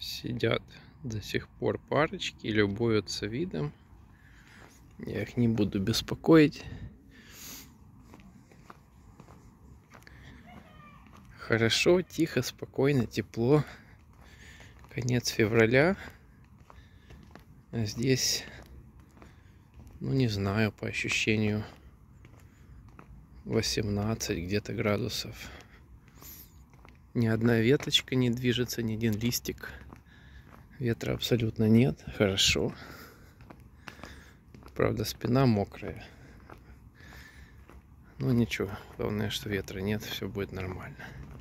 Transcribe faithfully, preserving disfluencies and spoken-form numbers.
Сидят до сих пор парочки, любуются видом. Я их не буду беспокоить. Хорошо, тихо, спокойно, тепло. Конец февраля. А здесь, ну не знаю, по ощущению восемнадцать где-то градусов. Ни одна веточка не движется, ни один листик. Ветра абсолютно нет. Хорошо. Правда, спина мокрая. Ну ничего, главное, что ветра нет, все будет нормально.